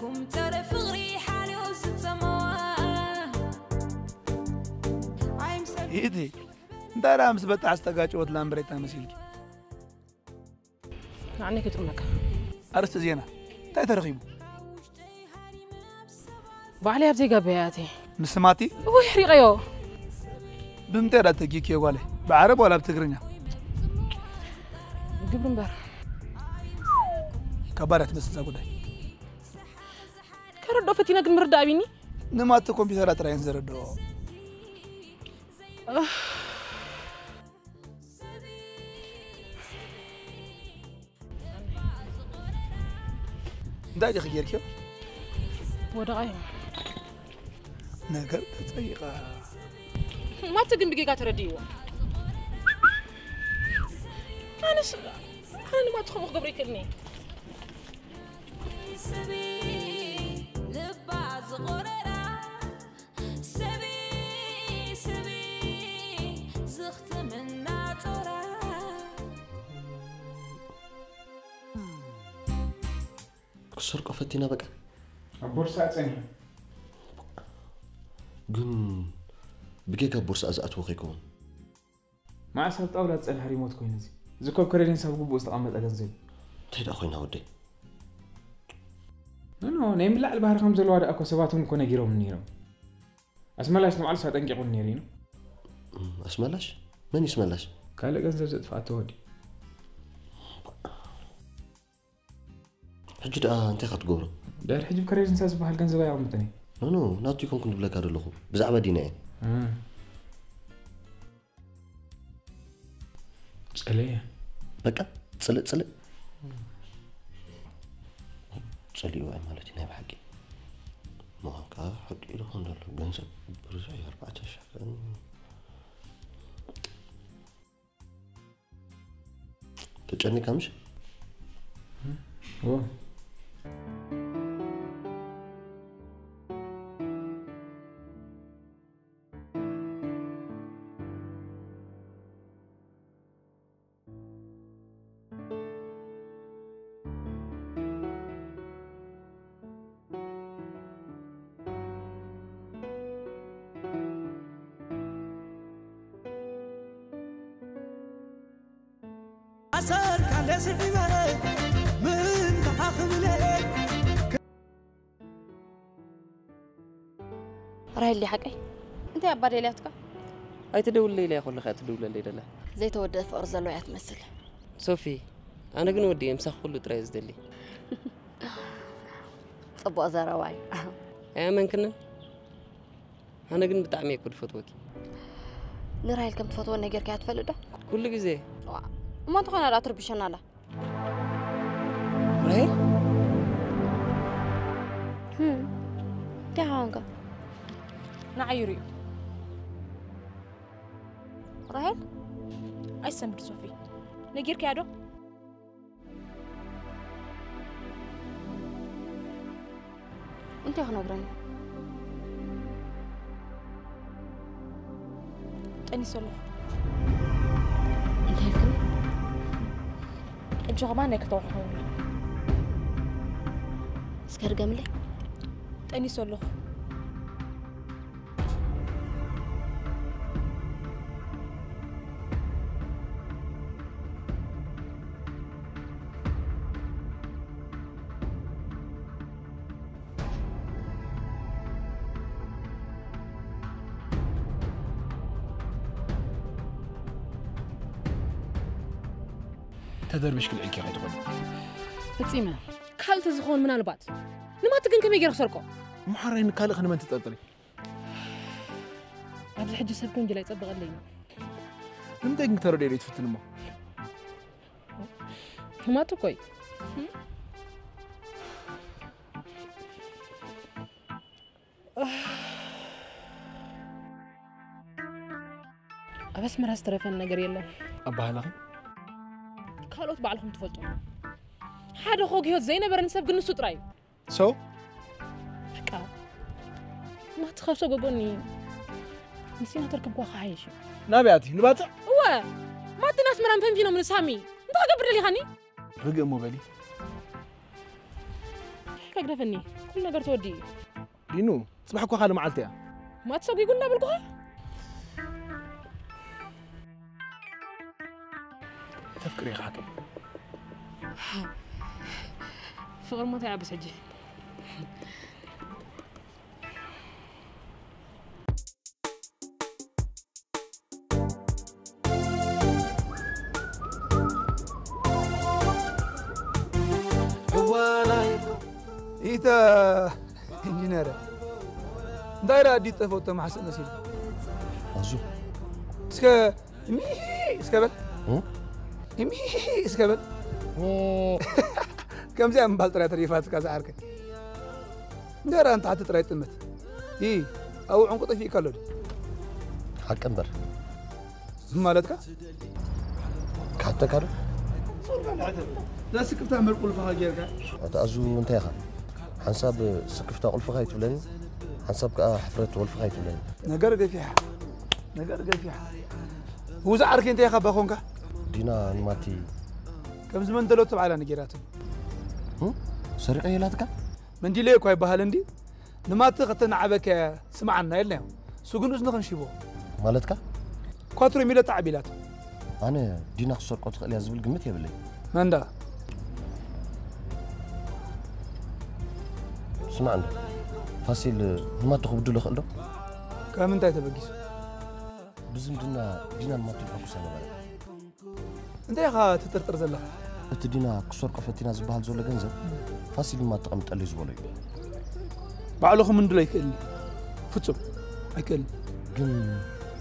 إيدي دارا مس بتاع استقاش وط لامبريتا مسيلك عنك تقولك أرست زينة تاي ترغيبو بعلي أبزي قبياتي مسماتي ويحري غيو بمتى تجيك يا والي بعرب ولا بتقرنيا قبل مبار كبرت بس زقودي كردو فتينا قد مرد أبيني نمات كمبيوترات راين زردو دايج خير كيف ودغاي نقر تطيقه ما تقن بقيقة ترديو أنا ما تخمخ قبري كلني كسرق فتينا بقى البورصة ثانية قن بقيقة بورصة أزأت وخيكون ما أصلت أولاد تسأل هاري موت كوين زي زكوب كريدين سابقو بوست أمد أجنزي تيد أخوينا ودي نيم لا البحر خمسة الوارد أكو سباتهم كنا جيرو من نيرو أسمعلاش نوع الساعة تنقي نيرينو أسمعلاش من يسمعلاش قال لك أنزل زد فاتو ودي حجد أنت خد جورو داير حجب كريدين ساز بحال جنزة يا عمتني نو ناتو يكون كنت بلاك هذا اللخو بزعبة دينا تسأليه بقى تسأل تسألي وعي مالتي نايب حقي ما هكا حقي لهم دلو جنزة برزعي 14 تجعني كامش؟ هو أسر كان لازم يمرق من تحاخم لك راي اللي حقي انت يا باري لياتك أي تدول لي يا خل خات تدول لي لا زي تودد في أرز اللوعة تمثل صوفي أنا قن ودي مسخ كله تريز دلي صبوا أزاراواي من كنا أنا قن بتعمي كل فتوكي نراي لكم تفوتوا النجار كات فلده كل جزء ما تخون على أتربيشنا لا راي تعانقة نعيري راهل أي سمر صوفي نجير كادو انت هنا براني أني سولو انت هيكني الجغمان يكتوحون سكر جملي أني سولو تدربش كل عيكي غير تقول فتيمة كالت زخون من البات نما تكن كم يجري خسركو محرين كالخ نما انت تطري عبد الحج سبكون جلاي تصبغ لي نمتى انك ترى ديري تفتن ما ما تكوي بس مرة استرفن نجار يلا أبها كالوت بعلهم تفلتوا حدا خوك يهود زينة برنسب قلنا سطراي سو حكا ما تخافوا قبوني نسينا تركب واخا عايشة نبياتي نباتع هو ما تناس مرام فهم فينا من سامي انت قبر لي خاني رقم موبايلي حكا قرفني كل نجار تودي دينو صباح كو خالو معلتي ما تسوقي قلنا بالقها تفكري خاطر فغر ما تعب سجي إيتا إنجنير دايرة دي تفوت مع حسن نسيل أزو اسكا اسكابل اسكابل كم زي أمبال ترى تريفات كذا عارك دايرة أنت حتى ترى تمت أو عنقطة في كلود حق أمبر مالتك حتى كارو لا سكبت أمبر قول فها جيرك أزو أنت يا خال حنساب سكفتا قلف خايت ولاني حنساب حفرت قلف خايت ولاني نقرق فيها هو زعرك انت يا خا باخونك دينا نماتي كم زمان دلو تبع على نجيرات سرقه يلاتك من دي ليكو يبهال اندي نمات قتنا عبك سمعنا يلا سوقن وزن خنشيبو مالتك كواترو ميله تعبيلات انا دينا خسرقه تخلي ازبل قمت يا بلي مندا سمعنا فاسيل ما تخبدوا له خلو كم انت تبقيس بزم دينا ما تبقوا سنه انت يا خا تترتر زلخ انت دينا كسر قفتينا زبال زول غنزب فاسيل ما تقمط لي زبولي بعلوخ من دلي كل فتسو اكل جن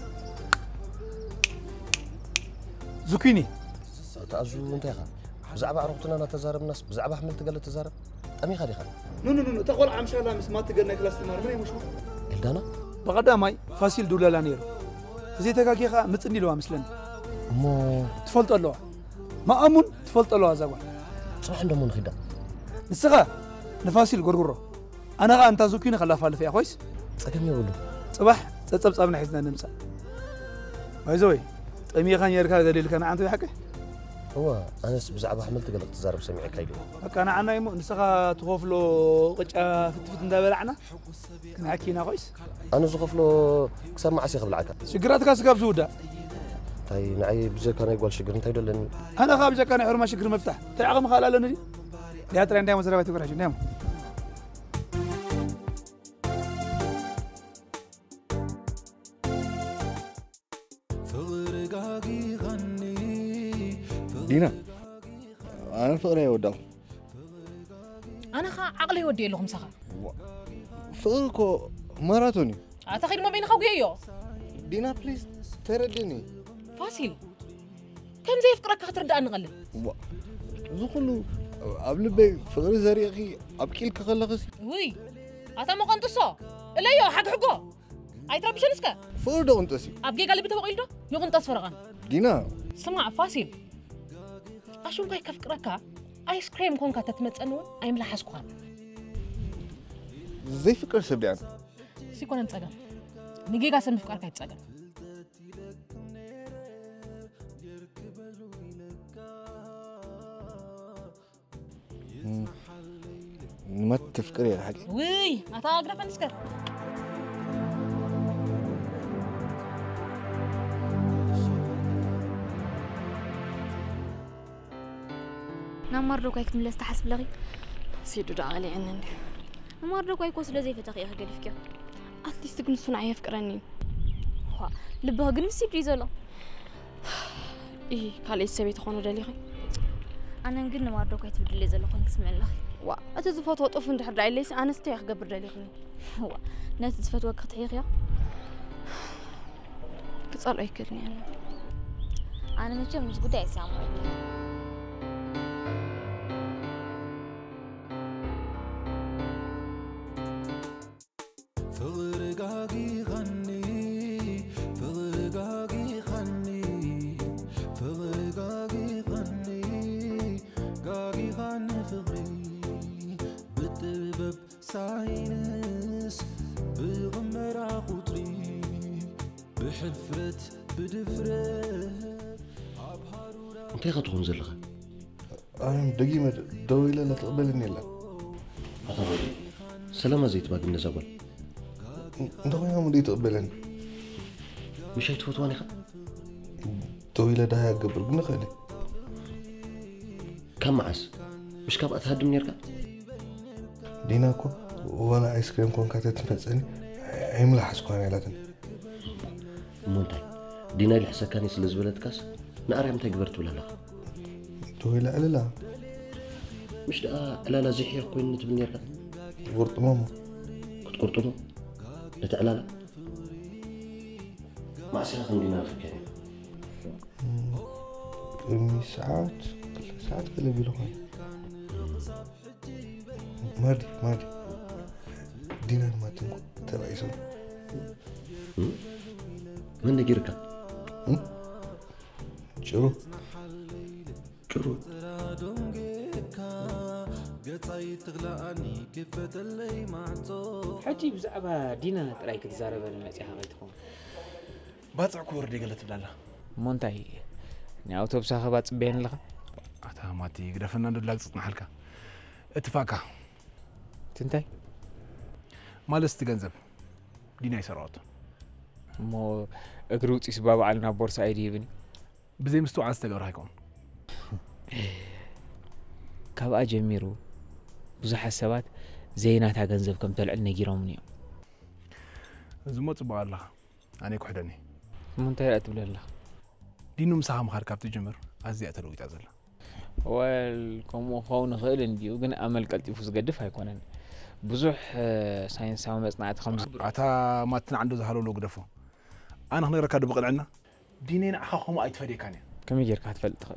زكيني تازو انت يا خا بزعبه عرفتنا نتزارب ناس بزعبه حملت قال تزارب أمي خالي خال. نو تقول عم شاء مس ما تقدر نكلاس تمر مني مشو. إلدانا؟ بقدامي فاسيل دولا لانيرو. فزيتك كي خا متني لو مسلن. مو تفلت الله. ما أمون تفلت الله زاوال. صح عندهم من خدا. نسخة نفاسيل غرغرة. أنا غا أنت زوكيني خلا فالف يا خويس. سكمي يقولوا. صباح تصبنا حسنا نمسا. بايزوي. أمي خان يركها دليل كان عنده حكي. هو أنا بزعبه حملت قال تزارب سمعي كايدو. كان عنا يمو نسخة تخوف له قجة فتفت ندابلعنا. كنا حكينا خويس. أنا زخوف له سمع عسيخ بالعكا. شجراتك سكاب زودا. تاي نعي بزي كان يقول شجر انت يدل لأن أنا خاب كان حرمة شجر مفتاح. تعاقم خالة لنا دي. لا ترى عندي مزرعة تقول عشان نام. دينا أنا فقري وداو أنا خا عقلي يودي لهم سخا فقركو ماراثوني أعتقد ما بين خوجيو دينا بليز تردني فاسيل كم زي فكرك خاطر أنا غلب زخلو قبل بي فقري زري أخي أبكي لك خلقسي وي أتا ما كنت صا إلا يو حق حقه أي ترى بشنسك فقر ده أنتسي أبكي قلبي تبغى يلده يوم تصفرغان دينا سمع فاسيل أشوف كيف فكرك آيس كريم كون كتتمت أنو أي ملاحظ كون زي فكر سبيان سيكون أنت أجا نيجي قاسم فكرك يتسجل ما تفكر يا حاجة وي أتاقرب نسكر نمر كيك من لستحس بلغي سيدو دا علي عنن نمر كيك وصل زي فتقي أخي قلفك أتليست تكون صنعي فكرني وا لبها قنم سيدري زولا إيه قال إيش تخونو دليخي أنا نقول نمر كيك تبدلي زولا خونك سمع الله وا أتزفت وطف عند حد عيليس أنا استيخ قبل دليخي وا ناس تزفت وقت حيخيا كتصار أي كلني أنا مش قدي سامع فرقاقي غني فرقاقي غني فرقاقي غني قاقي غني فغي بتبب ساينس بغمرة قطري بحفرة بدفرة انت خطون زلغة أنا دقيمة دويلة لا تقبلني لا سلامة زيت باقي النزابل انت وين عم تقبلني مش هي تفوتواني خا تويلة ده قبل بنا خالي كم معس مش كاب أتهدم نيركا ديناكو وانا ايس كريم كون كاتت تنساني عملا حسكواني لاتن مونتاي دينا اللي حسكاني سلزبلت كاس نقري متى قبرت ولا لا تويلة لا مش لا زحير كوين نتبني نيركا قرط ماما كنت قرطمو نتعلالا ما أصير خلينا فكرين كلمي ساعات كله بيلوهاي مادي دينا ما تنكو تبع يسوي من نجيركا شرو حجي بزعبا دينا ترايك تزارب المسيح غيتكم باصع كور دي قالت بلالا مونتاي ني اوتوبس خبات بين لها اتا ماتي قدفنا ندلاق صطنا حلكا اتفاقا تنتاي مالست ገንዘብ ዲና ይሰራውት مو اغروت اسباب على بورصه ايدي بني بزي مستو عاز تغبر هيكون كابا جميرو بزح حسابات زيناتا ገንዘብ كم تلعل نغيرهم نيو زمو صبا الله اني كحدني مونتاي رات بلا دينو مساهم خار كابت جمر ازي اتلويت ازلا والكم خون خيل انديو ግን امل قلطيفوس قدف هيكونن بزح ساينساو مصنعات خمس عتا ما تن عنده زهلو لو قدفو انا هنا ركاد بقلعنا دينين اخاكم ايتفدي كان كم يجرك هتفلت تخل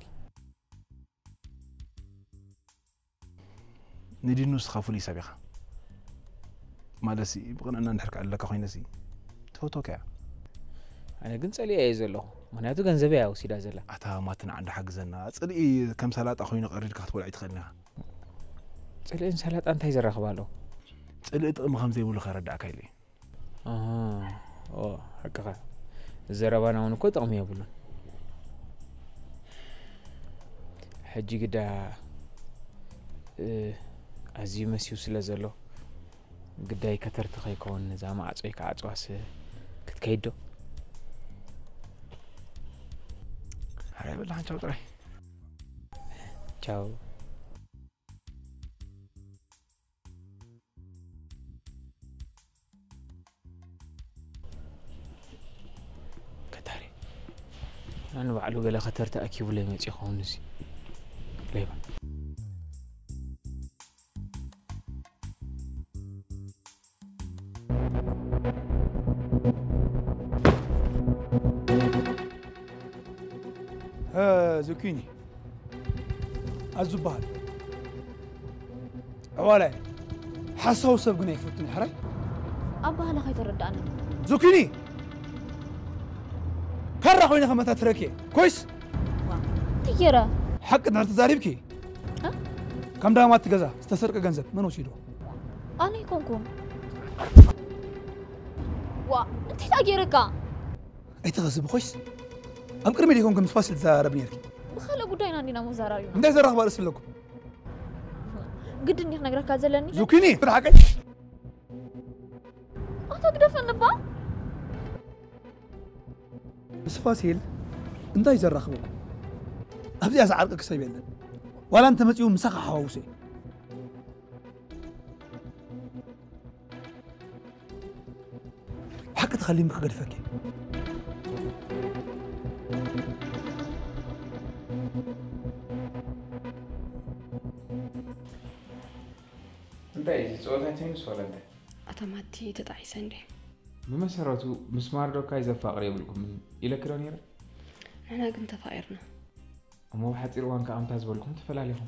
ندينو سخافو لي سابخه مالسي بقنا نحرك على لك خوينسي توتوكا انا ግን ጸልይ አይዘለሁ ምክንያቱ ገንዘብ ያው ሲዳ ዘላ አታ ማትን አንድ ሐግዘና ጸልይ ከም ሰላጣ ኮይኑ ቀሪድካ ትበልዕ ትኸልና ጸልይን ሰላጣ እንታይ ዘራኽባለሁ ጸልይ ጥቅም ከም ዘይብሉ ከረዳእካ ኢለ حقك الزربان هون كو طقم يبلون حجي قدا ازي مسيو سلازلو قداي كتر تخي كون زعما عصيك عصواس كتكيدو هاي بالله تشاو طري تشاو أنا بعلو قال خطر تأكيد ولا ما تيخون نسي ليبا زكيني الزبال أولا حاسو سبقنا يفوتني حري أبا هلا خيط الردانة زكيني كرر خوينا خمسة تركي كويس تيرا حق نهار تزاريبكي ها كم دامات تجزا استسرق جنزب منو شيلو أنا يكونكم وا أنت تاجرك أي تغزب كويس أم كرمي ليكم كم تفاصيل زاربني بخلا قدينا عندنا مزارعين انت زرق بارس لكم قد إني نقرأ كازلني زكيني ترحكي أنت قد فنبا بس فاسيل انت يزرخ بك ابدي ازعرقك سيبينا ولا انت متيوم مسخ حوسي حق تخلي مخ قدفك انت ايش صوتين ولا انت اتماتي تطعي سندي بمسرته مسمار دوكا يزفق يبلكم من الى كرونيرا احنا كنت تفايرنا مو حطير وان كامتاز بالكم تفلاليهم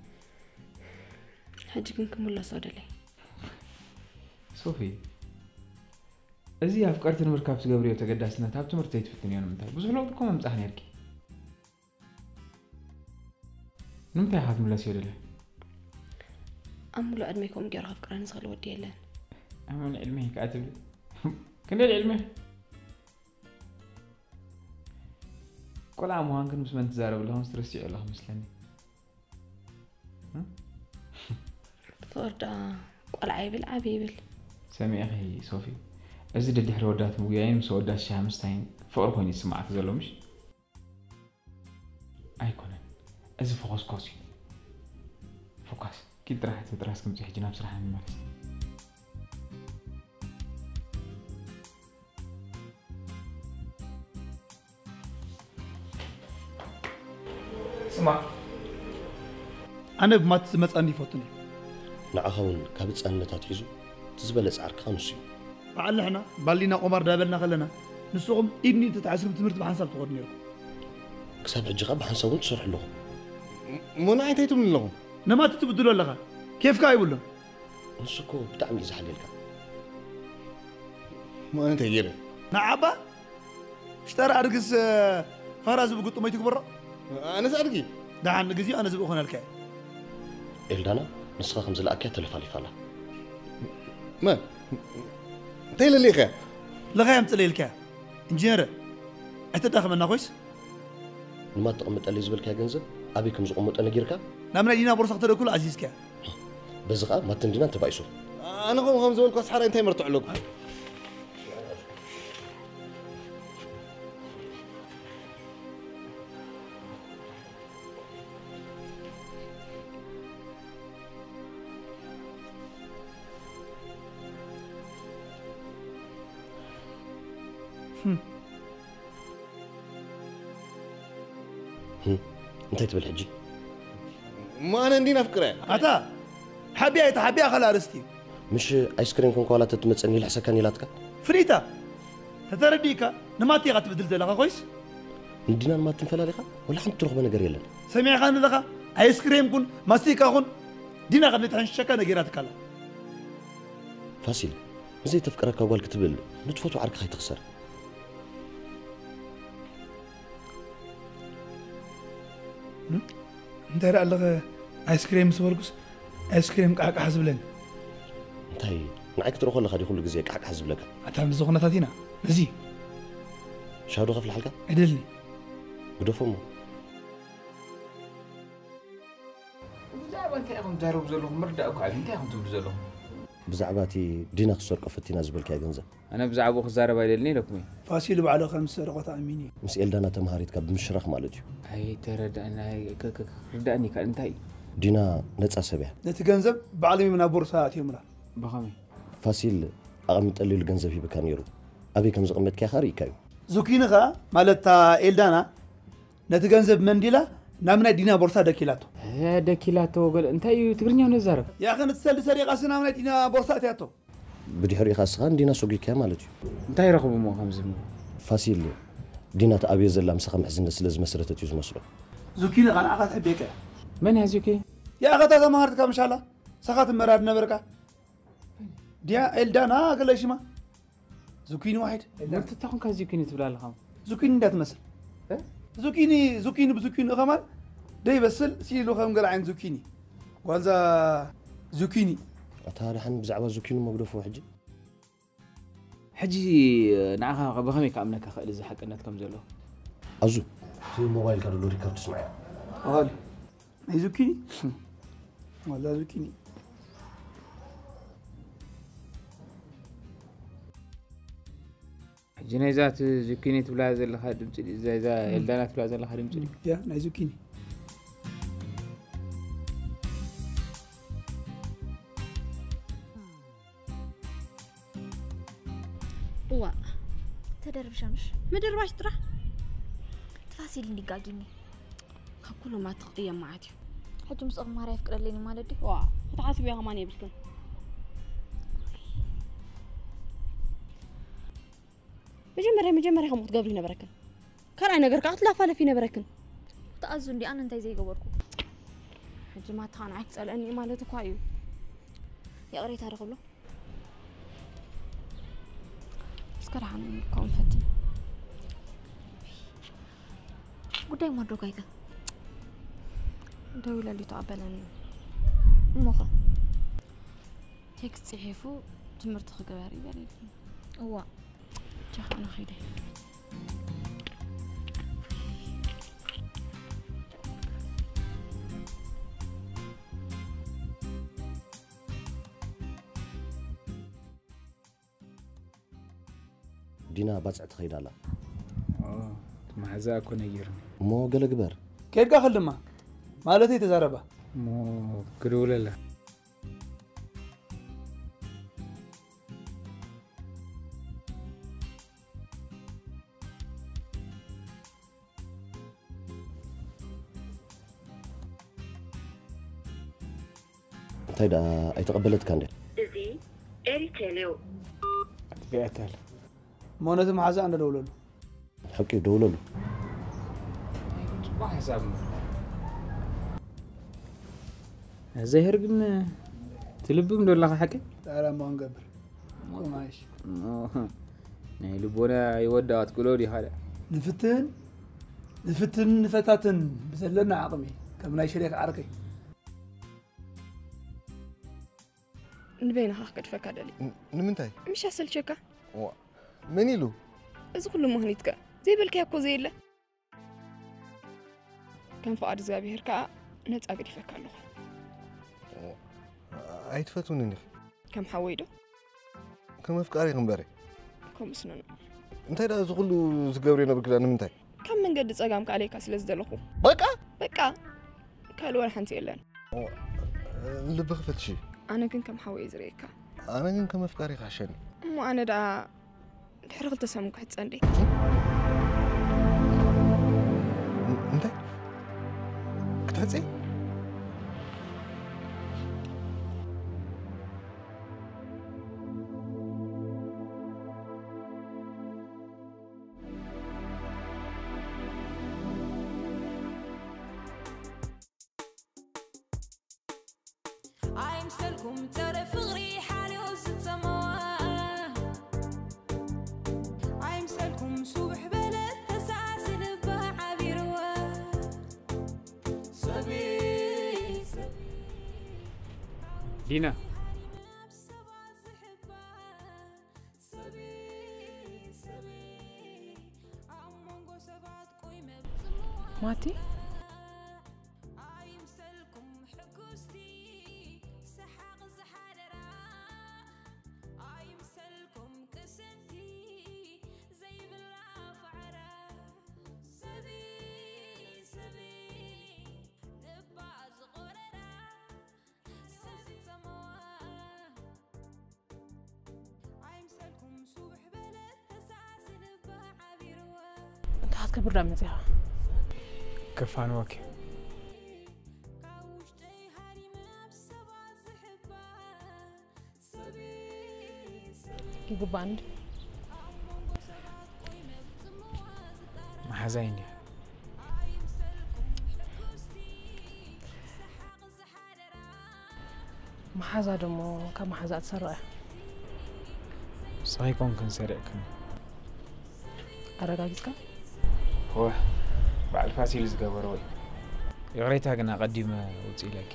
حجي كنكم ولا صدلي صوفي ازي افكرت المركب تغبريو تقداسنا تاب تمرت يتفتن يوم متى بزح لو بكم امصحني يركي نمتى حاف ملاس يدله املو ادميكم جرا فكران صغل ودي يلان امن علمي كاتب كن العلمي كل عام وان كن مسمن تزارب لهم ستريسي لهم مسلني فردا ቆልዓ ይብል ዓብ ይብል سامي أخي صوفي أزيد اللي حرودات وياين مسودات شامستين فوق هوني سمعت زلمش أيكونن أزي فوكس كوسي فوكس كيد راح تدرسكم تحجينا بصراحة من مرة اسمع أنا بما تسمع أني فوتني نعخون كابت أن تاتيزو تزبلت عرق خمسي فعل احنا بالينا قمر دابلنا خلنا نسوقهم إبني تتعسر بتمرت بحنسب تغني لكم كساب حجقة بحنسوون تصرح لهم مو عيتيتو من لهم نما تتبدلوا لها كيف كايبول لهم نسكو بتعمل زحل لك ما أنا تغيره نعبا اشترى أرقص فراز بقطو ما يتكبر أنا سأرقي ده عن قزي أنا زبقو خنا الكاي إلدانا نسخة خمسة لأكيد تلفالي فالا ما تيل اللي خير لغاية متلي الكاي انجينير أتدخل من ناقص نما تقمت اللي زبل كا جنزب أبيكم زقمت أنا جيركا نعمل دينا برصق ترى كل عزيز كاي بزغا ما تندينا تبايسو أنا قوم خمسة والكوس حرا أنتي مرتع لكم انت تبل حجي ما أنا عندي نفكرة أتا حبيا خلا رستي مش آيس كريم كون كوالا تتمتسني لحسكاني لاتك فريتا تترديكا نماتي غتبدل زلقا كويس ندينا ما تنفلا لك ولا حنت تروح بنا قريلا سمع خان لك آيس كريم كون ماستيكا كون دينا غنت حنشكا نغيرات كلا فاسيل زي تفكرك اول كتبل نتفوتو عرك هاي تخسر انت رأى لك آيس كريم سوركس آيس كريم قاق حزبلن انتي نعيك تروح ولا خدي كل جزيك قاق حزب لك أتعمل زغنة تاتينا نزي شاهدوا غف الحلقة عدلني قدوف امه بزعبا انت اخم تهرب زلهم مردأكو عاد انت اخم تبدو زلهم بزعباتي دينا خسر قفتينا زبل كا جنزب أنا بزعبو خزارة بايدلني لكمي فاسيل بعد خمس رقطة أميني مس إلدانا تمهاريت كاب مشرخ مالتي هاي ترى أنا ردأني كأنتاي دينا نتص سبيع نتجنزب بعلمي من بورصات يومنا بخمي فاسيل أقمت قليل الجنزب في بكانيرو أبي كم زقمت كخاري كايو زوكينغا مالتا إلدانا نتجنزب منديلا نامنا دينا بورصة دكيلاتو دكيلاتو قال أنتاي تقرني أنا زارب يا أخي نتسل سريع قاسنا نامنا دينا بورصة تياتو بدي حري خاصان دينا سوقي كمالتي أنتاي رقم مو خمسة فاسيل دينا تأبي زلا مسخم حزن سلز مسرت يوز مسلو زوكينغا أنا أخذ حبيك من هزوكي يا أخي هذا مهارتك إن شاء الله سخات مراد نبركا ديا إلدانا قال ليش ما زوكيني واحد أنت تاخون كزوكيني تبلا لهم زوكيني ده تمثل زوكيني بزوكيني خمال ده يبسل سيلو خم قال عن زوكيني وهذا زوكيني أتاري حن بزعوا زوكيني مقدوف وحجي حجي نعها بخمي كأمنك خالد زي حق أنت كم زلوا أزو في الموبايل كانوا له ريكورد تسمعي غالي أي زوكيني ولا زوكيني جنازات زوكيني تبلا زي الخادم تري زي الدانات تبلا زي الخادم تري يا ناي زوكيني وا تدرب شمس مدرباش ترى تفاصيل اللي قاقيني كل ما تقيم معاتي حجم مصغ ما رايف قرليني مالدي وا تحاسب يا غماني بلكن مجمرة هم تقابلي نبركن كان أنا قرقة أطلع فالا في نبركن تأذن لي أنا أنتي زي قبركو حجي ما تخان عكس تسألني مالتك وايو يا قريت هذا كله اسكر عن كونفتي قدام مرة كايكا دولا اللي تعبانني موخا تكست صحيفو تمرت خباري بالي هو جاخ أنا خيدي دينا بس أتخيل على مع ذا أكون يجرني مو قال جبر كيف قاخل لما مالتي تزاربه مو كرولا لا تايدا أي تقبلت كان ده زي إريتلو فئتال مونة معزة أنا دولو حكي دولو ما حساب زهر قلنا تلبم دولا حكي لا ما نقبر مو ماشي يعني لبونا يودع تقولوا لي هذا نفتن فتاتن بزلنا عظمي كم شريك عرقي نبين خاك دفك هذا لي نمنتاي مش أسأل شكا من يلو إذا كل مهنيتك زي بالكيكو زي له كان فؤاد زابي هركا نتأكد يفكر له أيتفتوني نخ كم حويده كم أفكاري غنبري كم سنن انتي دا زغلو زغورينا بكلا نمنتاي كم من قد صقامك عليك سلز دلخو بقى قالوا الحنتي لنا اللي بغفت شي انا كم حوي زريكا انا كم افكاري عشان مو انا دا دحر قلت سامك حتصندي انت كتحصي عيمسلكم ترى فغري حالي وست سمواه عيمسلكم صبح بلد تسعسل بعبير سبي دينا ماتي انت حتكبر رمزيها كفان واكي يقول باند ما حزيني ما حزا دمو كم حزا تسرع صحيح كون سرقكم أرجعك هو بعد فاسيل زقبروي يغريتها قنا قديمة وتسيلك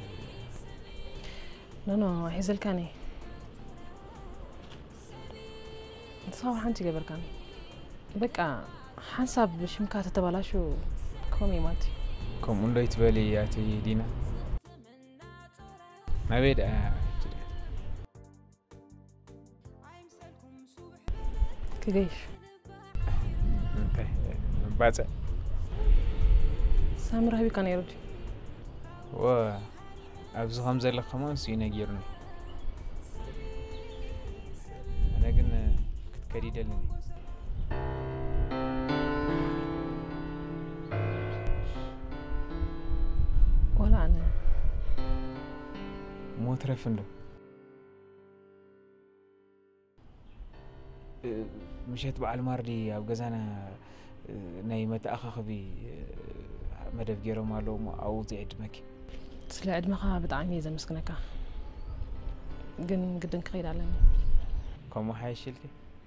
نو حزل كاني صار حنتي قبل كان بقى حسب شمكات تبالاشو كومي ماتي كم ولا يتبالي ياتي دينا ما بيد كيف باتع سامر هبي كان يرد و أبز خمسة لخمان سينا جيرني أنا قلنا كريدة لني ولا أنا مو ترفندو مشيت بعد الماردي أو جزانا نايمة أخاخ بي مدف جيرو مالو أو زيد مكي سلا عدمها بطعمي إذا مسكنك قدن كغير علني كم حايش شلتي؟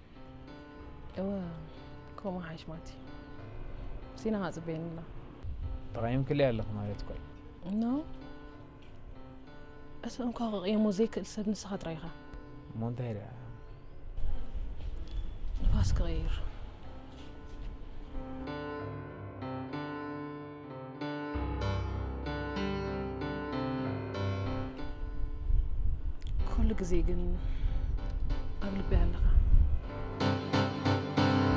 كم حايش ماتي سينا غاز بين الله تغيم كل يالله ما يتقول نو أسألهم كاغ يا موزيك السبن سخات رايخة مو دايرة نفاس كغير كل جزء جن أغلب بهاللغة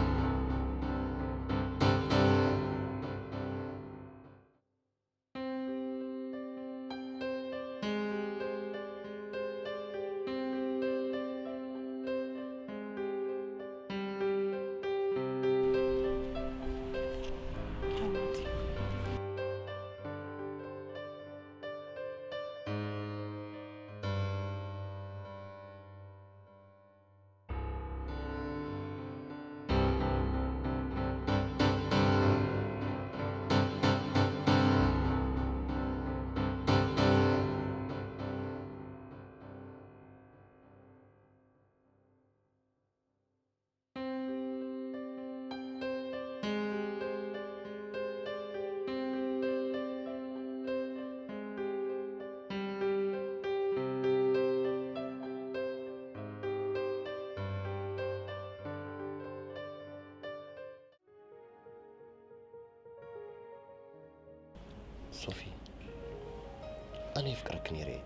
صوفي أنا يفكرك نيري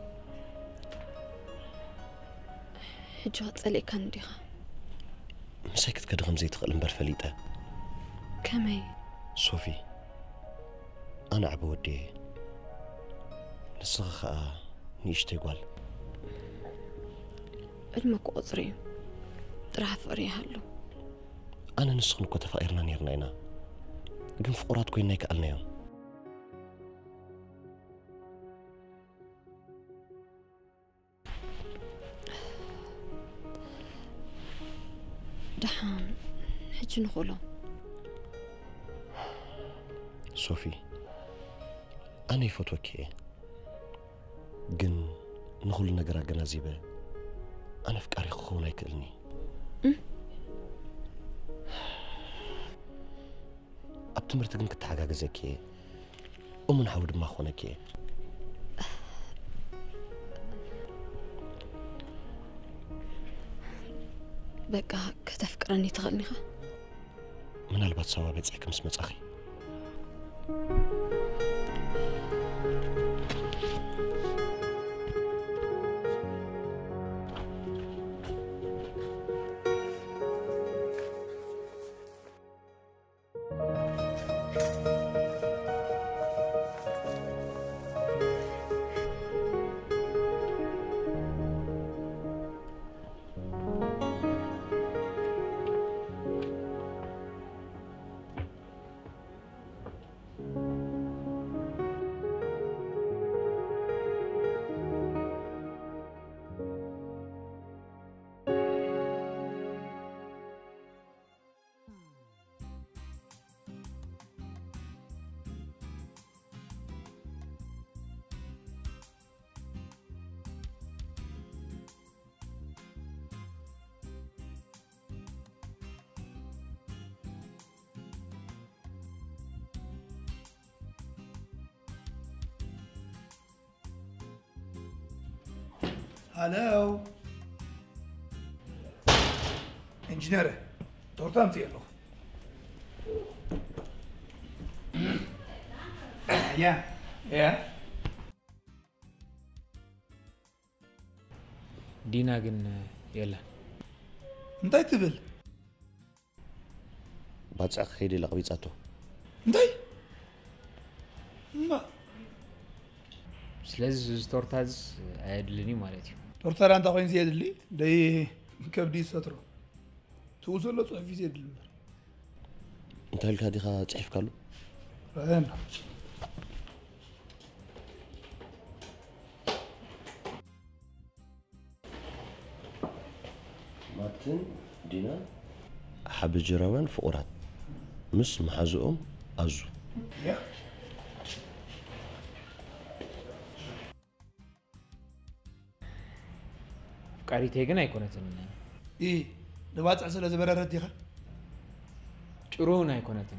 حجوات سأليك نديها مساكت كدغم زي تقل مبر فليتة كمي صوفي أنا عبو ودي نسخة نيشتي قوال علمك قصري راح فريها له أنا نسخ نكو تفائرنا نيرنا قم فقرات كوين نايك قالنا يوم دحان حج نقوله صوفي أنا يفوتوكي قن نقول نقرا جنازيبه أنا فكاري خونا يكلني أبتمرت قن كنت حاجة زكي ومن حاول ما خونكي بقى كتفكرني تغنيها من البات سوا بيتسعك مسمت أخي هلاو انجنيره تورتام تيلو يا دينا قن يلا انتي تبل باتسع خيدي لقبيتاتو انتي ما سلز تورتاز عادلني مالتي تورتار انت خوين زياد لي داي كبدي سترو توصل له صحفي زياد لي انت هل كادي خا تصحف كالو انا ماتن دينا حب جراوان فقرات مس محازقهم أزو يا قاريتي ግን አይኮነትን ንባፅዕ ስለ ዝበረረት ዲኻ ጭሩን አይኮነትን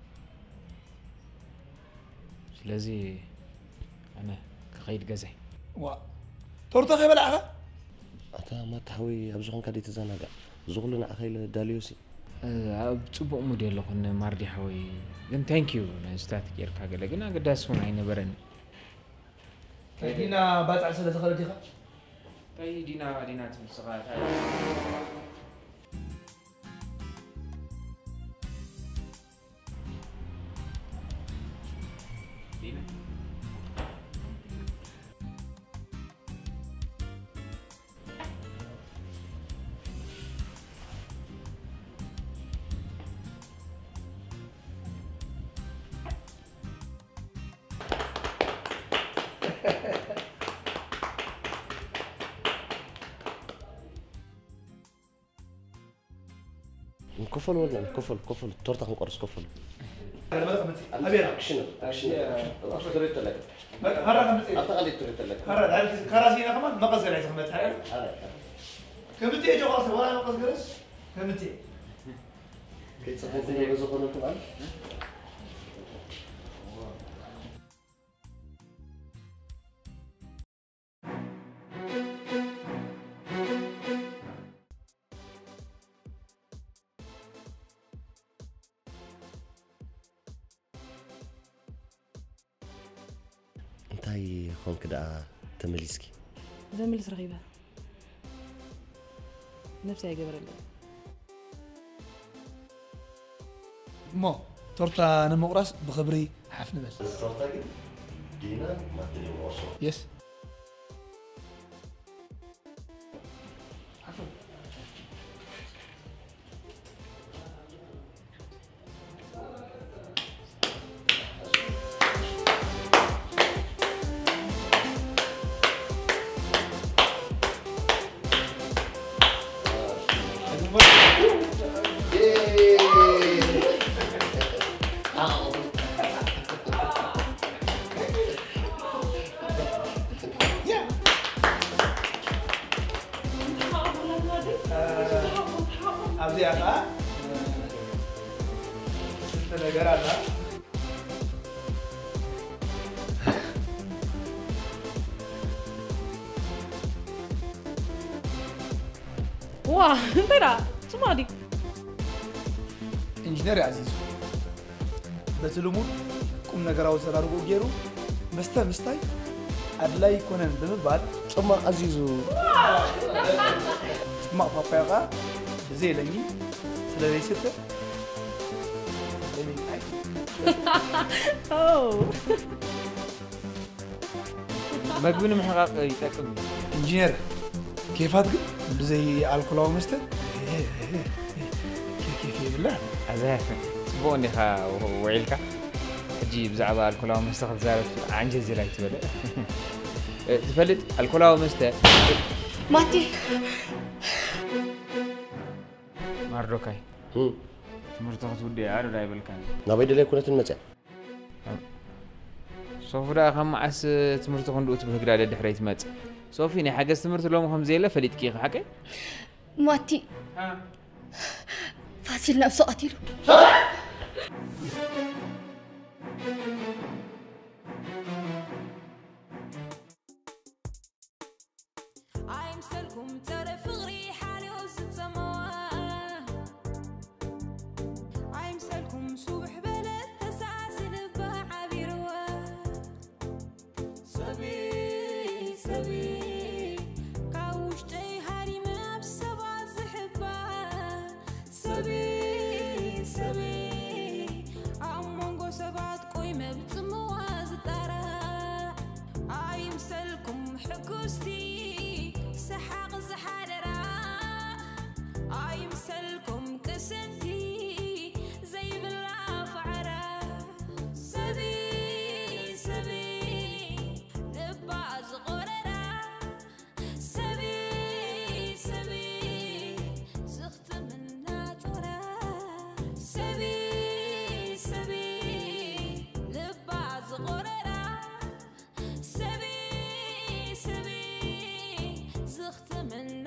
ስለዚ ኣነ ክኸይድ ገዛይ ዋ ቶርታ ከይበላዕኻ ኣታ ማታሓዊ ኣብ ዝኾንካ ደይ ተዘናጋዕ ዝኽሉ ንዓኸይለ ዳልዮሲ ኣብ ፅቡቕ ሙድ ኣለኹን ማርዲሓወይ ግን ታንኪዩ ንስታት ጌርካ ገለ ግን ኣገዳሲ እውን ኣይነበረኒ ዲና ባፅዕ ስለ ዝኸለ ዲኻ تاي دينا تمسغا دينا كفل ولا كفل تورته نقرص كفل أبي أكشن تريد لك هرا خمسة أعتقد تريد لك هرا كراسينا كمان ما قصر عيسى خمسة حلو كمتي أجو خلاص ولا ما قصر جلس كمتي كيف صحتني بزخون كمان انتي خون كده تمليسكي زملس رغيبة نفسي يا جبر الله مو تورتا أنا مقراص بخبري حفل بس تورتا دينا ما تدري وصل يس واه انترا سمادي انجينير عزيز بتلمود كم نجراو زرارو جيرو مستاي أدلاي كونن بمبال ثم عزيزو ما بابا زي لني سلالي ستة أوه مقبول محقق يتاكم انجينير كيف هتقول بزي الكلاو مستر كيف بالله عزاف سبوني خا وعيلك حجي بزعبا الكلاو مستر زارت عن جزيرة تبدا تفلت الكلاو مستر ماتي ماروكاي مرتقط ودي عارف لا يبلكان نبيد لي كنت المتع صوفرا خم عس تمرت خندو تبهقرا لدحريت مات صوفيني حاجه استمرت لهم خم زيله فليت كيخ حكي ماتي فاسل نفسه قتيله عيمسلكم ترى فغري حالي وست سماوات عيمسلكم صبح بلد تسعسل بعبيروا سبي سبي كاوشتي هاري ما بسبع صحبة سبي سبي عمونغو سبعت قويمة بتمواز ترى عيمسلكم حكوستي سحاق زحادرا عيمسلكم كسنتي زي بالله فعرا سبي سبي لباز غررا سبي سبي زخت من ناتورا سبي سبي لباز غررا سبي سبي زخت من